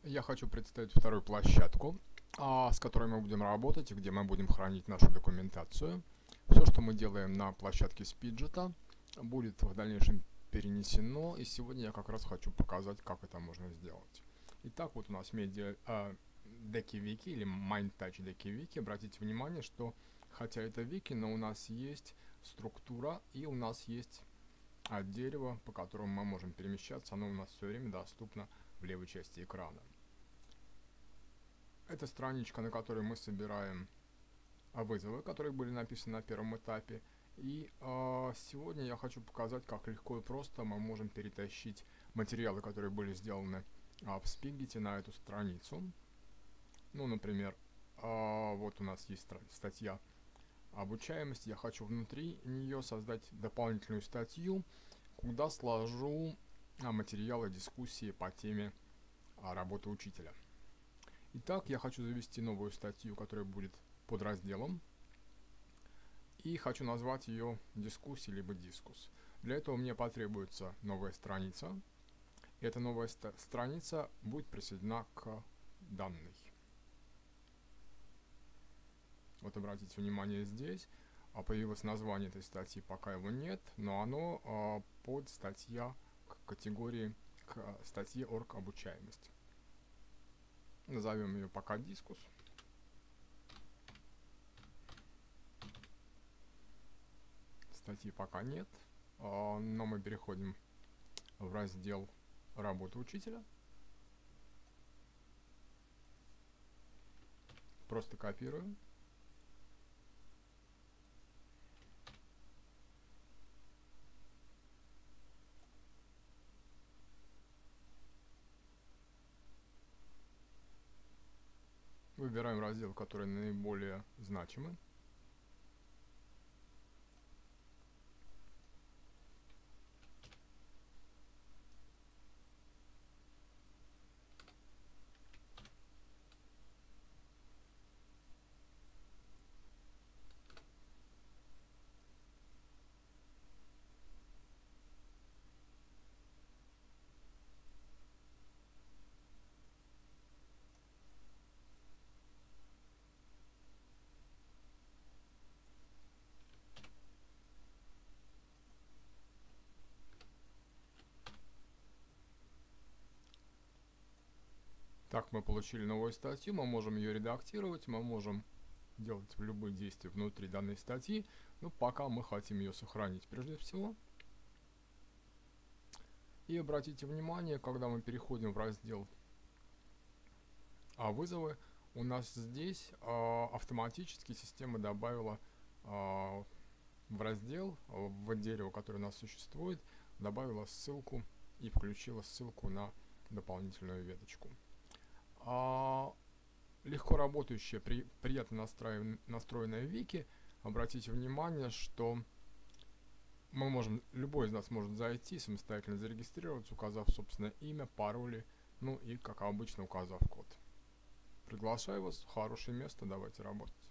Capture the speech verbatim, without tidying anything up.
Я хочу представить вторую площадку, а, с которой мы будем работать и где мы будем хранить нашу документацию. Все, что мы делаем на площадке Spijet, будет в дальнейшем перенесено, и сегодня я как раз хочу показать, как это можно сделать. Итак, вот у нас медиа э, деки вики или MindTouch деки вики. Обратите внимание, что хотя это вики, но у нас есть структура и у нас есть а, дерево, по которому мы можем перемещаться. Оно у нас все время доступно в левой части экрана. Это страничка, на которой мы собираем вызовы, которые были написаны на первом этапе. И э, сегодня я хочу показать, как легко и просто мы можем перетащить материалы, которые были сделаны э, в Spijet, на эту страницу. Ну, например, э, вот у нас есть статья обучаемости. Я хочу внутри нее создать дополнительную статью, куда сложу э, материалы дискуссии по теме э, работы учителя. Итак, я хочу завести новую статью, которая будет под разделом. И хочу назвать ее дискуссия либо дискус. Для этого мне потребуется новая страница. И эта новая страница будет присоединена к данной. Вот обратите внимание, здесь появилось название этой статьи, пока его нет, но оно а, под статья к категории, к статье орг обучаемость. Назовем ее пока дискус. Статьи пока нет, но мы переходим в раздел «Работа учителя». Просто копируем. Выбираем раздел, который наиболее значимый. Так, мы получили новую статью, мы можем ее редактировать, мы можем делать любые действия внутри данной статьи, но пока мы хотим ее сохранить прежде всего. И обратите внимание, когда мы переходим в раздел а, «Вызовы», у нас здесь а, автоматически система добавила а, в раздел, в дерево, которое у нас существует, добавила ссылку и включила ссылку на дополнительную веточку. А, легко работающая, при, приятно настроенная вики. Обратите внимание, что мы можем, любой из нас может зайти, самостоятельно зарегистрироваться, указав собственное имя, пароли, ну и, как обычно, указав код. Приглашаю вас в хорошее место, давайте работать.